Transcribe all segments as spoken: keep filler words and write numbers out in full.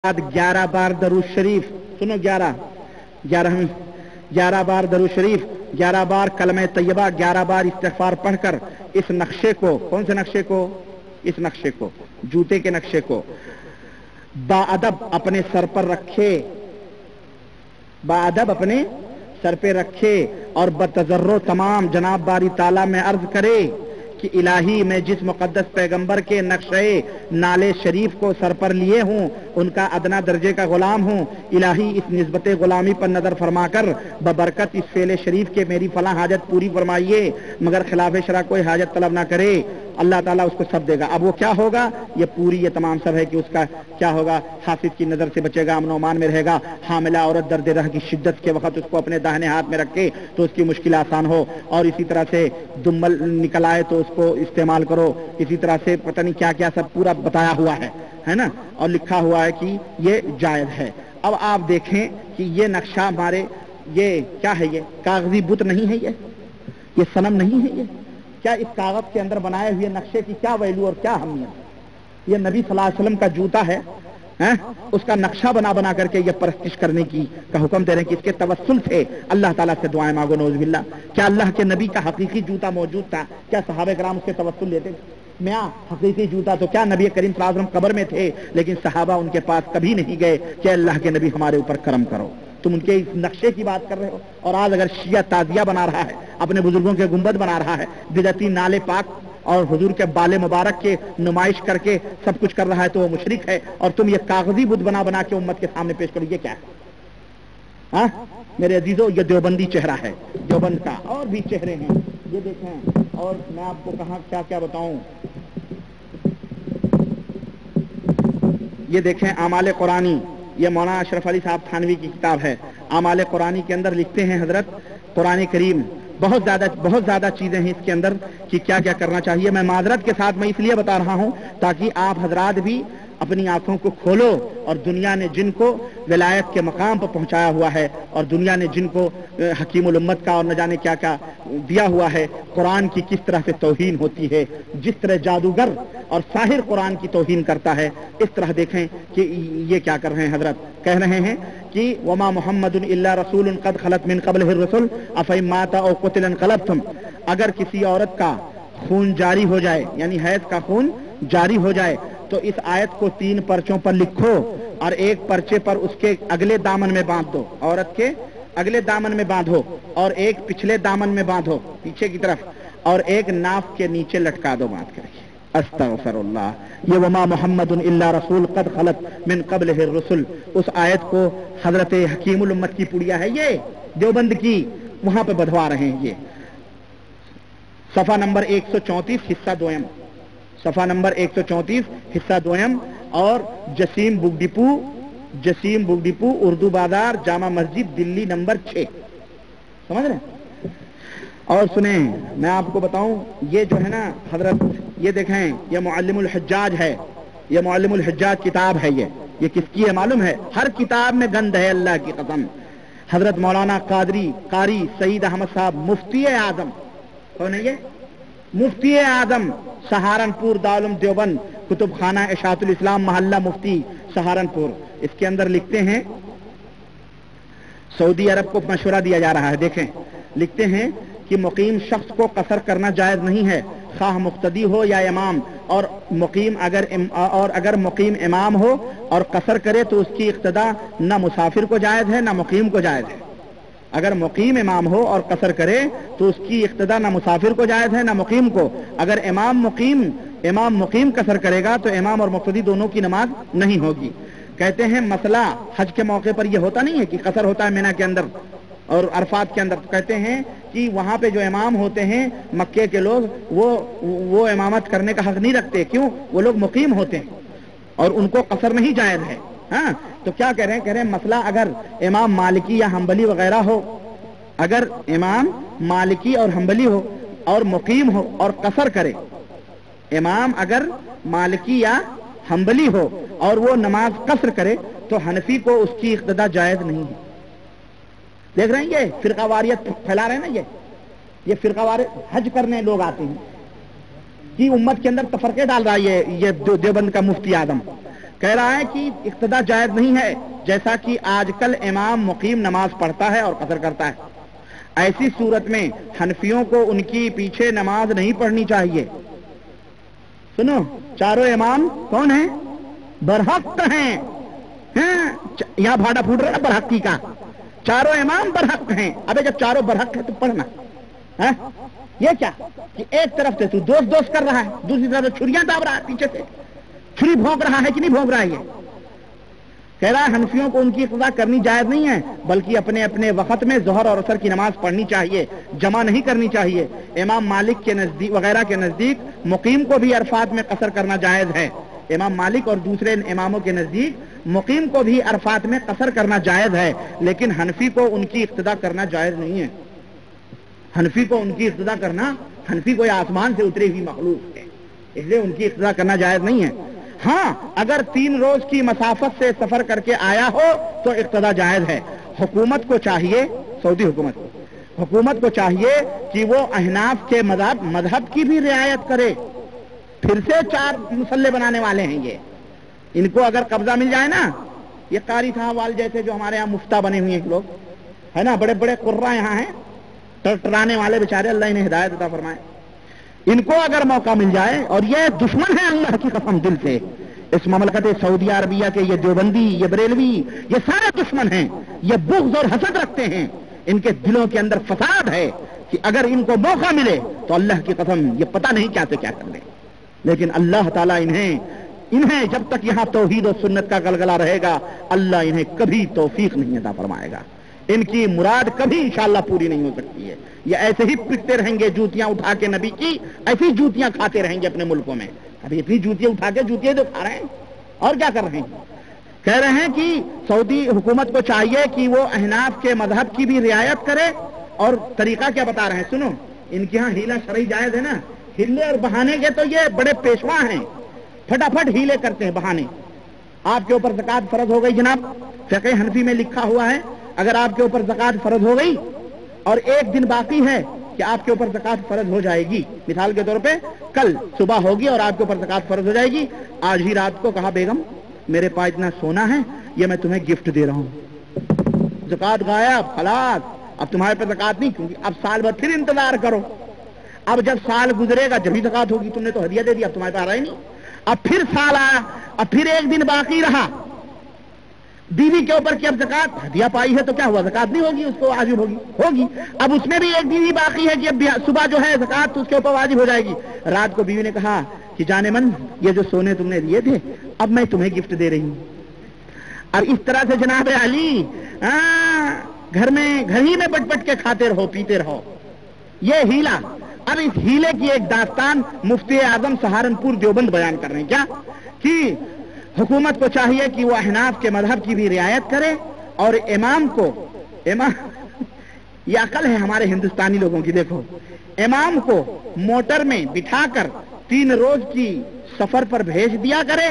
ग्यारह बार दरूद शरीफ, सुनो ग्यारह ग्यारह ग्यारह बार दरूद शरीफ, ग्यारह बार कलमे तैयबा, ग्यारह बार इस्तिग़फ़ार पढ़कर इस नक्शे को, कौन से नक्शे को, इस नक्शे को, जूते के नक्शे को बाअदब अपने सर पर रखे, बाअदब अपने सर पे रखे और बतजर्रो तमाम जनाब बारी ताला में अर्ज करे कि इलाही मैं जिस मुक़द्दस पैगंबर के नक्शे नाले शरीफ को सर पर लिए हूँ उनका अदना दर्जे का गुलाम हूँ। इलाही इस निस्बत गुलामी पर नजर फरमाकर बबरकत इस फेले शरीफ के मेरी फला हाजत पूरी फरमाइए, मगर खिलाफ शरा कोई हाजत तलब ना करे, अल्लाह ताला उसको सब देगा। अब वो क्या होगा, ये पूरी ये तमाम सब है कि उसका क्या होगा, हाफिज की नजर से बचेगा, अमन ओमान में रहेगा। हामिला औरत दर्द रह की शिद्दत के वक्त उसको अपने दाहिने हाथ में रखे तो उसकी मुश्किल आसान हो, और इसी तरह से दुम्बल निकल आए तो उसको इस्तेमाल करो। इसी तरह से पता नहीं क्या क्या सब पूरा बताया हुआ है, है ना, और लिखा हुआ है कि ये जायज है। अब आप देखें कि ये नक्शा हमारे, ये क्या है, ये कागजी बुत नहीं है, ये ये सनम नहीं है, ये क्या इस कागज के अंदर बनाए हुए नक्शे की क्या वैल्यू और क्या अहमियत। ये नबी सल्लल्लाहु अलैहि वसल्लम का जूता है, हैं? उसका नक्शा बना बना करके ये परस्तिश करने की का हुक्म दे रहे हैं कि इसके तवस्सुल से अल्लाह ताला से दुआएं मांगो, नौज़ बिल्लाह। क्या अल्लाह के नबी का हकीकी जूता मौजूद था? क्या सहाबे कराम उसके तवस्सुल लेते थे? मैं हकीकी जूता तो क्या नबी करीम सल्लल्लाहु अलैहि वसल्लम कब्र में थे, लेकिन सहाबा उनके पास कभी नहीं गए कि अल्लाह के नबी हमारे ऊपर करम करो। तुम उनके इस नक्शे की बात कर रहे हो, और आज अगर शिया ताजिया बना रहा है, अपने बुजुर्गों के गुंबद बना रहा है, बिदअती नाले पाक और हुजूर के बाले मुबारक के नुमाइश करके सब कुछ कर रहा है, तो वो मुशरिक है। और तुम ये कागजी बुत बना बना के उम्मत के सामने पेश करो, ये क्या है? हाँ मेरे अजीजों, ये देवबंदी चेहरा है, देवबंद का। और भी चेहरे हैं, ये देखें, और मैं आपको कहाँ क्या क्या बताऊं। ये देखें आमाले कुरानी, ये मौलाना अशरफ अली साहब थानवी की किताब है। आमाले कुरानी के अंदर लिखते हैं हजरत, कुरान करीम बहुत ज्यादा बहुत ज्यादा चीजें हैं इसके अंदर कि क्या क्या करना चाहिए। मैं माजरत के साथ मैं इसलिए बता रहा हूं ताकि आप हजरात भी अपनी आंखों को खोलो, और दुनिया ने जिनको विलायत के मकाम पर पहुंचाया हुआ है, और दुनिया ने जिनको हकीमुल उम्मत का और न जाने क्या क्या दिया हुआ है, कुरान की किस तरह से तौहीन होती है। जिस तरह जादूगर और साहिर कुरान की तौहीन करता है, इस तरह देखें कि ये क्या कर रहे हैं। हजरत कह रहे हैं कि वमा मुहम्मदुन इल्ला रसूलुन कद खलत मिन क़ब्लिहिर रसूल अफ़इन माता औ क़ुतिला इंक़लबतुम। अगर किसी औरत का खून जारी हो जाए, यानी हैज का खून जारी हो जाए, तो इस आयत को तीन पर्चों पर लिखो और एक पर्चे पर उसके अगले दामन में बांध दो, औरत के अगले दामन में बांधो, और एक पिछले दामन में बांधो पीछे की तरफ, और एक नाफ के नीचे लटका दो बांध करके। अस्तगफिरुल्लाह। ये वमा मुहम्मदुन इल्ला रसूल कद खलत मिन क़ब्लिहिर रसूल, उस आयत को हजरत हकीमुल उम्मत की पुड़िया है ये देवबंद की, वहां पे बधवा रहे हैं। ये सफा नंबर एक सौ चौंतीस हिस्सा दोयम, सफा नंबर एक सौ चौंतीस हिस्सा दोयम, और Jaseem book depot, Jaseem book depot Urdu Bazar Jama मस्जिद दिल्ली नंबर छह, समझ रहे हैं। और सुने मैं आपको बताऊं, ये जो है ना हजरत, ये देखें, ये मुअल्लिमुल हज्जाज है, ये मुअल्लिमुल हज्जाज किताब है। ये ये किसकी है मालूम है? हर किताब में गंद है, अल्लाह की कसम। हजरत मौलाना कादरी कारी सईद अहमद साहब मुफ्ती आजम, कौन है ये? मुफ्ती आजम सहारनपुर दारुल देवबंद, कुतुब खाना इशातुल इस्लाम महल्ला मुफ्ती सहारनपुर। इसके अंदर लिखते हैं, सऊदी अरब को मशवरा दिया जा रहा है। देखें, लिखते हैं कि मुकीम शख्स को कसर करना जायज नहीं है, खाह मुक्तदी हो या इमाम, और मुकीम अगर इम, और अगर मुकीम इमाम हो और कसर करे तो उसकी इक्तदा न मुसाफिर को जायज है न मुकीम को जायज है। अगर मुकीम इमाम हो और कसर करे तो उसकी इक्तदा न मुसाफिर को जायज है न मुकीम को। अगर इमाम मुकीम इमाम मुकीम कसर करेगा तो इमाम और मुक्तदी दोनों की नमाज नहीं होगी। कहते हैं मसला हज के मौके पर यह होता नहीं है कि कसर होता है मिना के अंदर और अरफात के अंदर, तो कहते हैं कि वहां पे जो इमाम होते हैं मक्के के लोग, वो वो इमामत करने का हक नहीं रखते। क्यों? वो लोग मुकीम होते हैं और उनको कसर नहीं जायज है। हाँ, तो क्या कह रहे हैं? कह रहे हैं मसला अगर इमाम मालिकी या हम्बली वगैरह हो, अगर इमाम मालिकी और हम्बली हो और मुकीम हो और कसर करे, इमाम अगर मालिकी या हम्बली हो और वो नमाज कसर करे, तो हनफी को उसकी इक्तदा जायज नहीं है। देख रहे हैं ये फिरकावारियत फैला रहे हैं ना, ये ये फिरकावारियत हज करने लोग आते हैं कि उम्मत के अंदर तफरके डाल रहा है ये ये देवबंद का मुफ्ती आजम। کہہ رہا ہے کہ اقتدا جائز نہیں ہے، جیسا کہ آج کل امام مقیم نماز پڑھتا ہے اور قصر کرتا ہے۔ ایسی صورت میں حنفیوں کو ان کی پیچھے نماز نہیں پڑھنی چاہیے۔ سنو، چاروں امام کون ہیں؟ برحق ہیں۔ یہاں بھاڑا پھوٹ رہا ہے برحقی کا، چاروں امام برحق ہیں۔ ابے جب چاروں برحق ہے تو پڑھنا ہے۔ یہ کیا کہ ایک طرف سے تو دوست دوست کر رہا ہے، دوسری طرف سے چھریاں داب رہا ہے، پیچھے سے چھری بھونک رہا ہے کہ نہیں بھونک رہا ہے؟ یہ کہہ رہا ہے حنفیوں کو ان کی اقتدا کرنی جائز نہیں ہے، بلکہ اپنے اپنے وقت میں ظہر اور عصر کی نماز پڑھنی چاہیے، جمع نہیں کرنی چاہیے۔ امام مالک کے نزدیک وغیرہ کے نزدیک مقیم کو بھی عرفات میں قصر کرنا جائز ہے۔ امام مالک اور دوسرے اماموں کے نزدیک مقیم کو بھی عرفات میں قصر کرنا جائز ہے، لیکن حنفی کو ان کی اقتدا کرنا جائز نہیں ہے۔ حنفی کو ان کی اقتدا کرنا، حنفی کوئی آسمان سے اتری ہوئی مخلوق ہے، اس لیے ان کی اقتدا کرنا جائز نہیں ہے۔ ہاں اگر تین روز کی مسافت سے سفر کر کے آیا ہو تو اقتدا جائز ہے۔ حکومت کو چاہیے، سعودی حکومت کو حکومت کو چاہیے کہ وہ احناف کے مذہب مذہب کی بھی رعایت کرے۔ پھر سے چار مسلح بنانے والے ہیں یہ، ان کو اگر قبضہ مل جائے نا، یہ قاری صاحب وال جیسے جو ہمارے یہاں مفتہ بنے ہوئے ہیں لوگ ہے نا، بڑے بڑے قرہ یہاں ہیں، ٹرٹرانے والے بیچارے، اللہ انہیں ہدایت عطا فرمائے۔ ان کو اگر موقع مل جائے، اور یہ دشمن ہے اللہ کی قسم دل سے، اس مملکت سعودیہ عربیہ کے یہ دیوبندی، یہ بریلوی، یہ سارے دشمن ہیں، یہ بغض اور حسد رکھتے ہیں، ان کے دلوں کے اندر فساد ہے کہ اگر ان کو موقع ملے تو اللہ کی قسم یہ پتہ نہیں کیا سے کیا کر لیں۔ لیکن اللہ تعالیٰ انہیں انہیں جب تک یہاں توحید و سنت کا گلگلہ رہے گا، اللہ انہیں کبھی توفیق نہیں عطا فرمائے گا، ان کی مراد کبھی انشاءاللہ پوری نہیں ہو سکتی ہے۔ یہ ایسے ہی پٹتے رہیں گے جوتیاں اٹھا کے نبی کی، ایسی جوتیاں کھاتے رہیں گے اپنے ملکوں میں۔ ابھی اتنی جوتیاں اٹھا کے جوتیاں جو کھا رہے ہیں اور کیا کر رہے ہیں؟ کہہ رہے ہیں کہ سعودی حکومت کو چاہیے کہ وہ احناف کے مذہب کی بھی رعایت کرے، اور طریقہ کیا بتا رہے ہیں سنو، ان کے ہاں ہیلا شرعی جائز ہے نا، ہلے اور بہانے کے تو یہ بڑے پیشوا ہیں، پھٹافٹ ہیلے کرتے ہیں بہانے۔ آپ کے اوپر زکات فرض ہو گئی جناب، فقہ حنفی میں لکھا ہوا ہے اگر آپ کے اوپر زکات فرض ہو گئی اور ایک دن باقی ہے کہ آپ کے اوپر زکات فرض ہو جائے گی، مثال کے طور پہ کل صبح ہوگی اور آپ کے اوپر زکات فرض ہو جائے گی، آج ہی رات کو کہا بیگم میرے پاس اتنا سونا ہے، یہ میں تمہیں گفٹ دے رہا ہوں، زکات غائب، خلاص اب تمہارے پہ زکات نہیں، کیونکہ اب سال بھر پھر انتظار کرو، اب جب سال گزرے گا جب ہی زکات ہوگی، تم نے تو ہدیہ دے دیا، اب تمہارے پاس آ رہا ہی نہیں، اب پھر سال آیا، اب پھر ایک دن باقی رہا، بیوی کے اوپر کی اب زکات ہدیہ پائی ہے تو کیا ہوا، زکات نہیں ہوگی، اس کو واجب ہوگی ہوگی اب اس میں بھی ایک دن ہی باقی ہے کہ اب صبح جو ہے زکات تو اس کے اوپر واجب ہو جائے گی۔ رات کو بیوی نے کہا کہ جانے من یہ جو سونے تم نے دیے تھے اب میں تمہیں گفٹ دے رہی ہوں، اور اس طرح سے جناب علی گھر میں گھر ہی میں بٹ بٹ کے کھاتے رہو پیتے رہو، یہ ہیلا۔ اب اس ہیلے کی ایک داستان مفتی اعظم سہارنپور دیوبند بیان کر رہے ہیں، کیا کہ حکومت کو چاہیے کہ وہ احناف کے مذہب کی بھی رعایت کرے، اور امام کو امام یہ عقل ہے ہمارے ہندوستانی لوگوں کی، دیکھو امام کو موٹر میں بٹھا کر تین روز کی سفر پر بھیج دیا کرے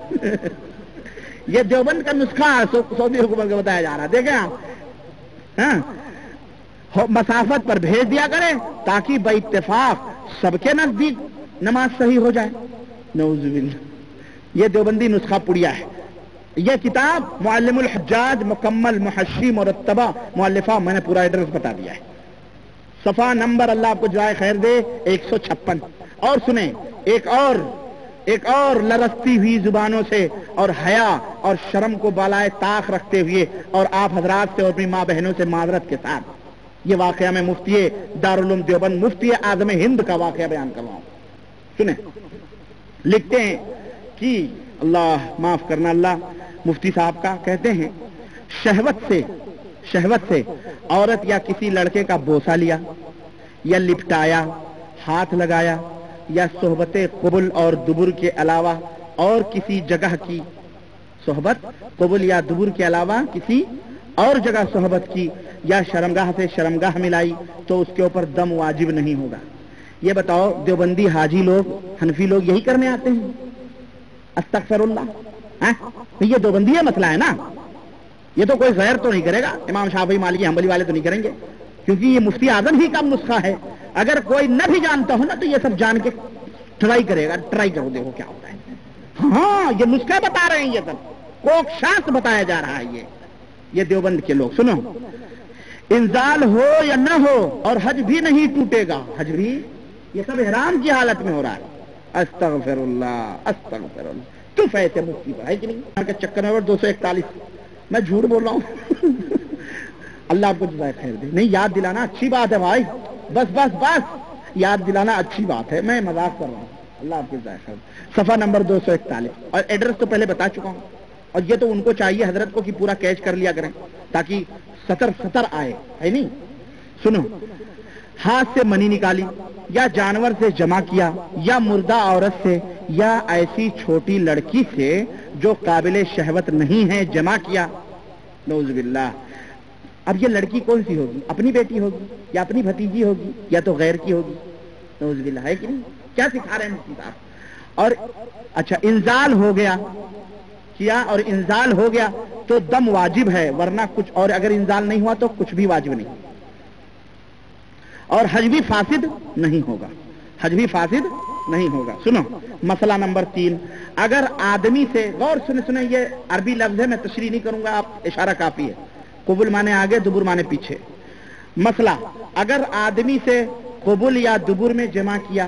یہ دیوبند کا نسخہ سعودی حکومت کو بتایا جا رہا ہے، دیکھیں آپ، ہاں مسافت پر بھیج دیا کرے تاکہ بے اتفاق سب کے نزدیک نماز صحیح ہو جائے۔ نعوذ باللہ، یہ دیوبندی نسخہ پڑیا ہے۔ یہ کتاب معلم الحجاج مکمل محشی مرتبہ مؤلفہ، میں نے پورا ایڈریس بتا دیا ہے، صفحہ نمبر اللہ آپ کو جزائے خیر دے ایک سو چھپن۔ اور سنیں ایک اور ایک اور لرزتی ہوئی زبانوں سے اور حیا اور شرم کو بالائے طاق رکھتے ہوئے اور آپ حضرات سے اور اپنی ماں بہنوں سے معذرت کے ساتھ یہ واقعہ میں مفتی دارالعلوم دیوبند مفتی اعظم ہند کا واقعہ بیان کر رہا ہوں۔ سنیں، لکھتے ہیں کہ اللہ معاف کرنا اللہ مفتی صاحب کا، کہتے ہیں شہوت سے شہوت سے عورت یا کسی لڑکے کا بوسہ لیا یا لپٹایا، ہاتھ لگایا، یا صحبت قبل اور دبر کے علاوہ اور کسی جگہ کی صحبت قبل یا دبر کے علاوہ کسی اور جگہ صحبت کی، یا شرمگاہ سے شرمگاہ ملائی تو اس کے اوپر دم واجب نہیں ہوگا۔ یہ بتاؤ دیوبندی حاجی لوگ حنفی لوگ یہی کرنے آتے ہیں؟ استغفر اللہ، یہ دیوبندی ہے مسئلہ ہے نا، یہ تو کوئی غیر تو نہیں کرے گا، امام شافعی مالکی حنبلی والے تو نہیں کریں گے، کیونکہ یہ مفتی اعظم ہی کا نسخہ ہے۔ اگر کوئی نہ بھی جانتا ہو نا تو یہ سب جان کے ٹرائی کرے گا، ٹرائی کرو دیکھو کیا ہوتا ہے۔ ہاں یہ نسخہ بتا رہے ہیں، یہ سب کوک شاخ بتایا جا رہا ہے. یہ یہ دیوبند کے لوگ سنو، انزال ہو یا نہ ہو اور حج بھی نہیں ٹوٹے گا، حج بھی یہ سب احرام کی حالت میں ہو رہا ہے. استغفر اللہ استغفر اللہ. تو ایسے مفتی پر ہے کہ نہیں کے چکر میں دو سو اکتالیس میں جھوٹ بول رہا ہوں. اللہ آپ کو جزائے خیر دے. نہیں یاد دلانا اچھی بات ہے بھائی، بس بس بس یاد دلانا اچھی بات ہے، میں مذاق کر رہا ہوں. اللہ آپ کو جزائے خیر دے. صفحہ نمبر دو سو اکتالیس. اور ایڈریس تو پہلے بتا چکا ہوں، اور یہ تو ان کو چاہیے حضرت کو کہ پورا کیچ کر لیا کریں تاکہ سطر سطر آئے، ہے نہیں. سنو، ہاتھ سے منی نکالی یا جانور سے جمع کیا یا مردہ عورت سے یا ایسی چھوٹی لڑکی سے جو قابل شہوت نہیں ہے جمع کیا. نعوذ باللہ. اب یہ لڑکی کون سی ہوگی؟ اپنی بیٹی ہوگی یا اپنی بھتیجی ہوگی یا تو غیر کی ہوگی. نعوذ باللہ. ہے کہ نہیں؟ کیا سکھا رہے ہیں مفتی صاحب؟ اور اچھا انزال ہو گیا کیا اور انزال ہو گیا تو دم واجب ہے، ورنہ کچھ، اور اگر انزال نہیں ہوا تو کچھ بھی واجب نہیں. اور حج بھی فاسد نہیں ہوگا، حج بھی فاسد نہیں ہوگا. سنو مسئلہ نمبر تین. اگر آدمی سے غور سنے سنے یہ عربی لفظ ہے، میں تشریح نہیں کروں گا، آپ اشارہ کافی ہے. قبول مانے آگے، دبر مانے پیچھے. مسئلہ، اگر آدمی سے قبول یا دبر میں جمع کیا،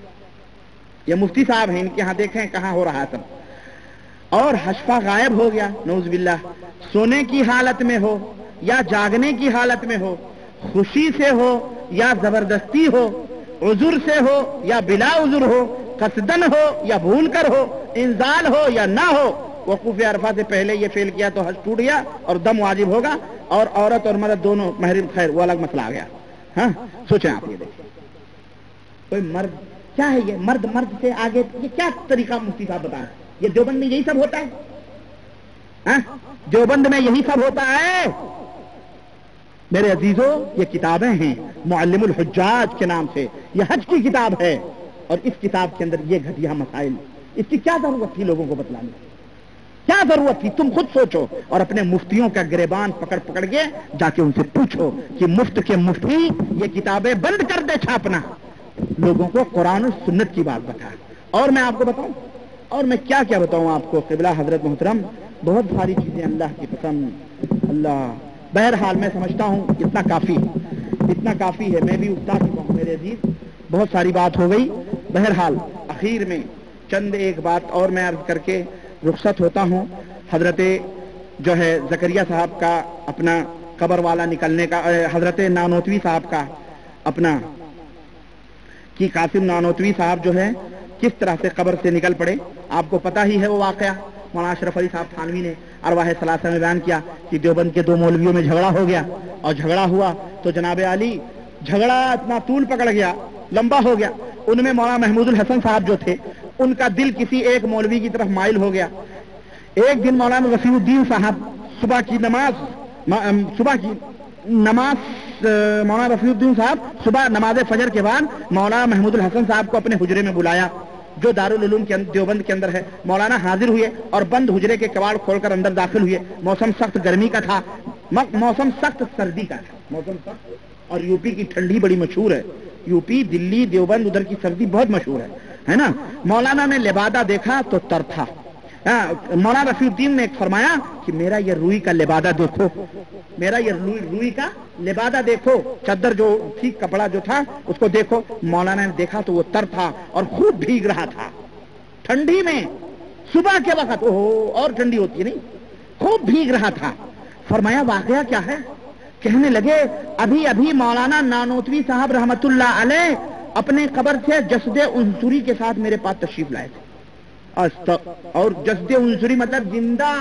یہ مفتی صاحب ہیں، ان کے ہاں دیکھیں کہاں ہو رہا ہے سب، اور حشفہ غائب ہو گیا، نعوذ باللہ، سونے کی حالت میں ہو یا جاگنے کی حالت میں ہو، خوشی سے ہو یا زبردستی ہو، عذر سے ہو یا بلا عذر ہو، قصدن ہو یا بھول کر ہو، انزال ہو یا نہ ہو، وقوف عرفہ سے پہلے یہ فعل کیا تو حج ٹوٹ گیا اور دم واجب ہوگا. اور عورت اور مرد دونوں محرم، خیر وہ الگ مسئلہ آ گیا. ہاں سوچیں آپ. یہ دیکھیں کوئی مرد کیا ہے، یہ مرد مرد سے آگے یہ کیا طریقہ مفتی صاحب بتا رہے ہیں؟ یہ دیوبند میں یہی سب ہوتا ہے. ہاں دیوبند میں یہی سب ہوتا ہے میرے عزیزوں. یہ کتابیں ہیں معلم الحجاج کے نام سے، یہ حج کی کتاب ہے، اور اس کتاب کے اندر یہ گھٹیا مسائل، اس کی کیا ضرورت تھی لوگوں کو بتلانے؟ کیا ضرورت تھی؟ تم خود سوچو اور اپنے مفتیوں کا گریبان پکڑ پکڑ کے جا کے ان سے پوچھو کہ مفت کے مفتی یہ کتابیں بند کر دے چھاپنا، لوگوں کو قرآن و سنت کی بات بتا. اور میں آپ کو بتاؤں، اور میں کیا کیا بتاؤں آپ کو قبلہ حضرت محترم، بہت ساری چیزیں اللہ کی قسم. اللہ بہرحال میں سمجھتا ہوں اتنا کافی اتنا کافی ہے. میں بھی اکتا چکا ہوں میرے عزیز، بہت ساری بات ہو گئی. بہرحال اخیر میں چند ایک بات اور میں عرض کر کے رخصت ہوتا ہوں. حضرت جو ہے زکریا صاحب کا اپنا قبر والا نکلنے کا، حضرت نانوتوی صاحب کا اپنا کہ قاسم نانوتوی صاحب جو ہے کس طرح سے قبر سے نکل پڑے، آپ کو پتہ ہی ہے وہ واقعہ. مولانا اشرف علی صاحب تھانوی نے ارواح ثلاثہ میں بیان کیا کہ دیوبند کے دو مولویوں میں جھگڑا ہو گیا، اور جھگڑا ہوا تو جناب علی جھگڑا اتنا طول پکڑ گیا، لمبا ہو گیا. ان میں مولانا محمود الحسن صاحب جو تھے ان کا دل کسی ایک مولوی کی طرف مائل ہو گیا. ایک دن مولانا وسیع الدین صاحب صبح کی نماز صبح کی نماز مولانا وسیع الدین صاحب صبح نماز فجر کے بعد مولانا محمود الحسن صاحب کو اپنے حجرے میں بلایا جو دارالعلوم کے دیوبند کے اندر ہے. مولانا حاضر ہوئے اور بند حجرے کے کواڑ کھول کر اندر داخل ہوئے. موسم سخت گرمی کا تھا، موسم سخت سردی کا تھا، موسم سخت. اور یو پی کی ٹھنڈی بڑی مشہور ہے، یو پی دلی دیوبند ادھر کی سردی بہت مشہور ہے، ہے نا. مولانا نے لبادہ دیکھا تو تر تھا. مولانا رفیع الدین نے فرمایا کہ میرا یہ روئی کا لبادہ دیکھو، میرا یہ روئی روئی کا لبادہ دیکھو، چادر جو تھی کپڑا جو تھا اس کو دیکھو. مولانا نے دیکھا تو وہ تر تھا اور خوب بھیگ رہا تھا ٹھنڈی میں، صبح کے وقت اوہ اور ٹھنڈی ہوتی ہے نہیں، خوب بھیگ رہا تھا. فرمایا واقعہ کیا ہے؟ کہنے لگے ابھی ابھی مولانا نانوتوی صاحب رحمت اللہ علیہ اپنے قبر سے جسد عنصری کے ساتھ میرے پاس تشریف لائے تھے. اور جسد عنصری مطلب زندہ،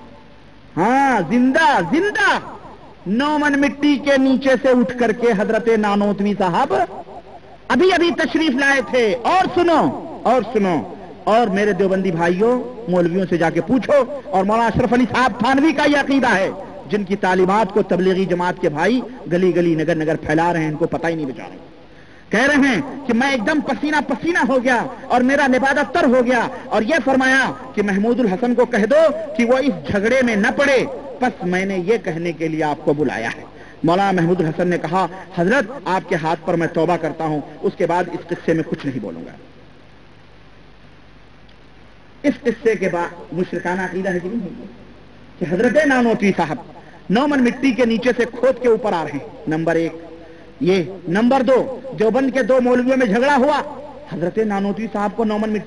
ہاں زندہ زندہ نو من مٹی کے نیچے سے اٹھ کر کے حضرت نانوتوی صاحب ابھی ابھی تشریف لائے تھے. اور سنو اور سنو اور میرے دیوبندی بھائیوں مولویوں سے جا کے پوچھو. اور مولانا اشرف علی صاحب تھانوی کا یہ عقیدہ ہے جن کی تعلیمات کو تبلیغی جماعت کے بھائی گلی گلی نگر نگر پھیلا رہے ہیں، ان کو پتہ ہی نہیں بیچارے. کہہ رہے ہیں کہ میں ایک دم پسینہ پسینہ ہو گیا اور میرا لبادہ تر ہو گیا. اور یہ فرمایا کہ محمود الحسن کو کہہ دو کہ وہ اس جھگڑے میں نہ پڑے، بس میں نے یہ کہنے کے لیے آپ کو بلایا ہے. مولانا محمود الحسن نے کہا حضرت آپ کے ہاتھ پر میں توبہ کرتا ہوں، اس کے بعد اس قصے میں کچھ نہیں بولوں گا. اس قصے کے بعد مشرکانہ عقیدہ ہے کہ نہیں ہے کہ حضرت نانوتوی صاحب نومن مٹی کے نیچے سے کھود کے اوپر آ رہے ہیں. نمبر ایک یہ. نمبر دو، دیوبند کے دو مولویوں میں جھگڑا ہوا، حضرت نانوتوی صاحب کو نومن مٹی